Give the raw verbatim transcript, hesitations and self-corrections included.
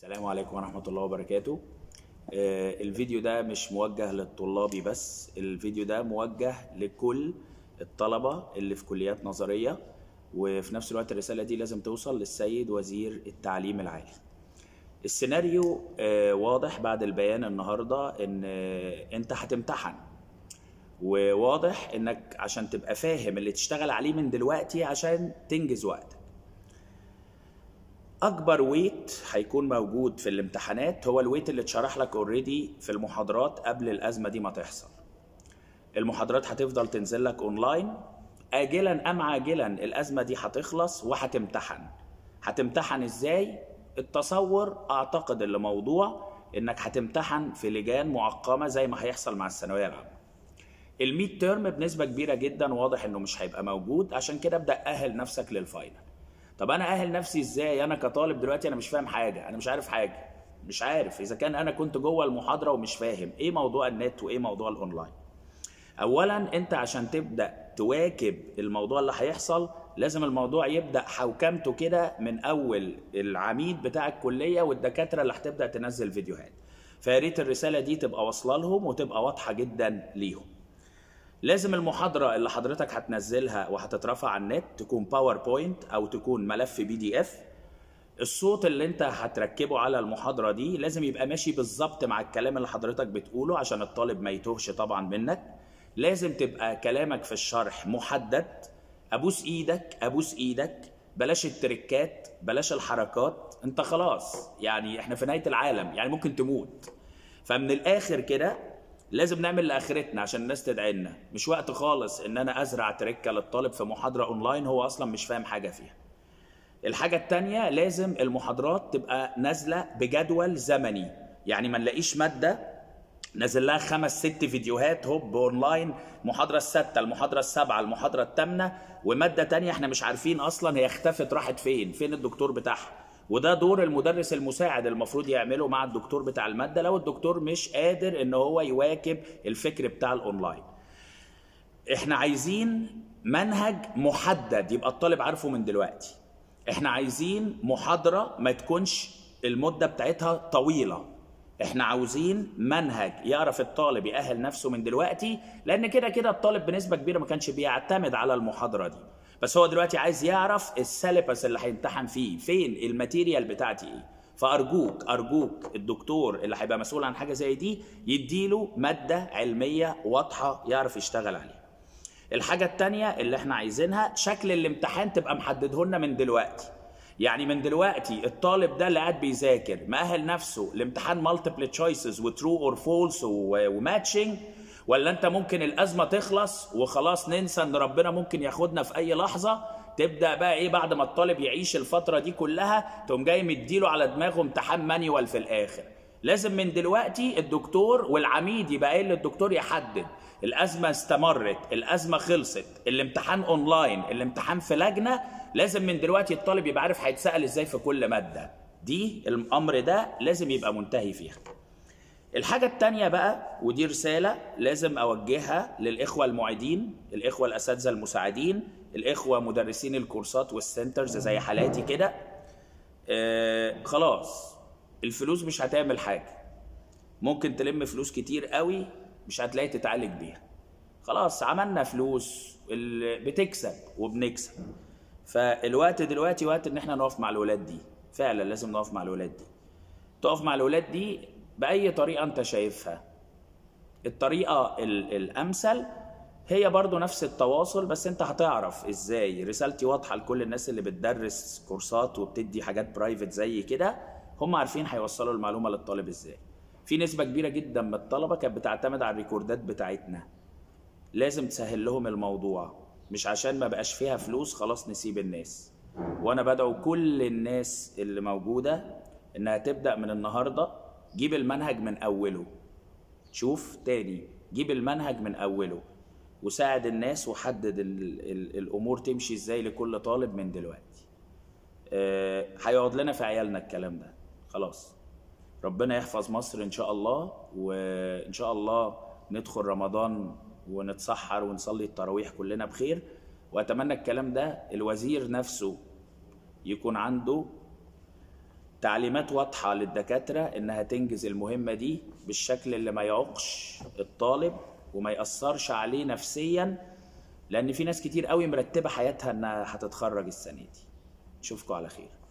السلام عليكم ورحمة الله وبركاته. آه، الفيديو ده مش موجه للطلابي بس، الفيديو ده موجه لكل الطلبة اللي في كليات نظرية، وفي نفس الوقت الرسالة دي لازم توصل للسيد وزير التعليم العالي. السيناريو آه، واضح بعد البيان النهاردة ان آه، انت هتمتحن، وواضح انك عشان تبقى فاهم اللي تشتغل عليه من دلوقتي عشان تنجز وقتك. اكبر ويت هيكون موجود في الامتحانات هو الويت اللي اتشرح لك اوريدي في المحاضرات قبل الازمه دي ما تحصل. المحاضرات هتفضل تنزل لك اونلاين، اجلا ام عاجلا الازمه دي هتخلص وهتمتحن. هتمتحن ازاي؟ التصور اعتقد اللي موضوع انك هتمتحن في لجان معقمه زي ما هيحصل مع الثانويه العامه. الميد تيرم بنسبه كبيره جدا واضح انه مش هيبقى موجود، عشان كده ابدا اهل نفسك للفاينل. طب انا اهل نفسي ازاي؟ انا كطالب دلوقتي انا مش فاهم حاجه، انا مش عارف حاجه، مش عارف اذا كان انا كنت جوه المحاضره ومش فاهم ايه موضوع النت وايه موضوع الاونلاين. اولا انت عشان تبدا تواكب الموضوع اللي هيحصل لازم الموضوع يبدا حوكمته كده من اول العميد بتاع الكليه والدكاتره اللي هتبدا تنزل فيديوهات. فيا ريت الرساله دي تبقى واصله لهم وتبقى واضحه جدا ليهم. لازم المحاضرة اللي حضرتك هتنزلها وهتترفع على النت تكون باوربوينت أو تكون ملف بي دي اف. الصوت اللي انت هتركبه على المحاضرة دي لازم يبقى ماشي بالظبط مع الكلام اللي حضرتك بتقوله عشان الطالب ما يتوهش طبعا منك. لازم تبقى كلامك في الشرح محدد. أبوس إيدك أبوس إيدك، بلاش التركات، بلاش الحركات. انت خلاص يعني احنا في نهاية العالم، يعني ممكن تموت. فمن الآخر كده لازم نعمل لاخرتنا عشان الناس تدعي لنا. مش وقت خالص ان انا ازرع تركه للطالب في محاضره اونلاين هو اصلا مش فاهم حاجه فيها. الحاجه الثانيه لازم المحاضرات تبقى نازله بجدول زمني، يعني ما نلاقيش ماده نازل لها خمس ست فيديوهات هوب اونلاين، المحاضره السادسه، المحاضره السابعه، المحاضره الثامنه، وماده ثانيه احنا مش عارفين اصلا هي اختفت راحت فين، فين الدكتور بتاعها. وده دور المدرس المساعد المفروض يعمله مع الدكتور بتاع المادة لو الدكتور مش قادر ان هو يواكب الفكر بتاع الاونلاين. احنا عايزين منهج محدد يبقى الطالب عارفه من دلوقتي. احنا عايزين محاضرة ما تكونش المدة بتاعتها طويلة. احنا عاوزين منهج يعرف الطالب يأهل نفسه من دلوقتي، لان كده كده الطالب بنسبة كبيرة ما كانش بيعتمد على المحاضرة دي، بس هو دلوقتي عايز يعرف السيلبس اللي هيمتحن فيه فين، الماتيريال بتاعتي ايه. فارجوك ارجوك الدكتور اللي هيبقى مسؤول عن حاجه زي دي يديله ماده علميه واضحه يعرف يشتغل عليها. الحاجه الثانيه اللي احنا عايزينها شكل الامتحان تبقى محدده لنا من دلوقتي. يعني من دلوقتي الطالب ده اللي قاعد بيذاكر مأهل نفسه لامتحان مالتيبل تشويسز وترو اور فولس وماتشنج، ولا انت ممكن الازمه تخلص وخلاص ننسى ان ربنا ممكن ياخدنا في اي لحظه، تبدا بقى ايه بعد ما الطالب يعيش الفتره دي كلها تقوم جاي مديله على دماغه امتحان مانيوال في الاخر. لازم من دلوقتي الدكتور والعميد يبقى قايل للدكتور يحدد الازمه استمرت، الازمه خلصت، الامتحان اونلاين، الامتحان في لجنه. لازم من دلوقتي الطالب يبقى عارف هيتسال ازاي في كل ماده دي. الامر ده لازم يبقى منتهي فيها. الحاجة التانية بقى، ودي رسالة لازم أوجهها للإخوة المعيدين، الإخوة الأساتذة المساعدين، الإخوة مدرسين الكورسات والسنترز زي حالاتي كده. آه خلاص الفلوس مش هتعمل حاجة. ممكن تلم فلوس كتير قوي مش هتلاقي تتعالج بيها. خلاص عملنا فلوس بتكسب وبنكسب. فالوقت دلوقتي وقت ان احنا نقف مع الولاد دي، فعلا لازم نقف مع الولاد دي. تقف مع الولاد دي بأي طريقة انت شايفها. الطريقة الأمثل هي برضو نفس التواصل، بس انت هتعرف ازاي. رسالتي واضحة لكل الناس اللي بتدرس كورسات وبتدي حاجات برايفت زي كده، هم عارفين هيوصلوا المعلومة للطالب ازاي. في نسبة كبيرة جدا من الطلبة كانت بتعتمد على الريكوردات بتاعتنا. لازم تسهل لهم الموضوع، مش عشان ما بقاش فيها فلوس خلاص نسيب الناس. وانا بدعو كل الناس اللي موجودة انها تبدأ من النهاردة. جيب المنهج من أوله. شوف تاني، جيب المنهج من أوله وساعد الناس وحدد ال ال الأمور تمشي إزاي لكل طالب من دلوقتي. أه هيقعد لنا في عيالنا الكلام ده خلاص. ربنا يحفظ مصر إن شاء الله، وإن شاء الله ندخل رمضان ونتسحر ونصلي التراويح كلنا بخير. وأتمنى الكلام ده الوزير نفسه يكون عنده تعليمات واضحة للدكاترة انها تنجز المهمة دي بالشكل اللي ما يعوقش الطالب وما يأثرش عليه نفسيا، لان في ناس كتير قوي مرتبة حياتها انها هتتخرج السنة دي. اشوفكم على خير.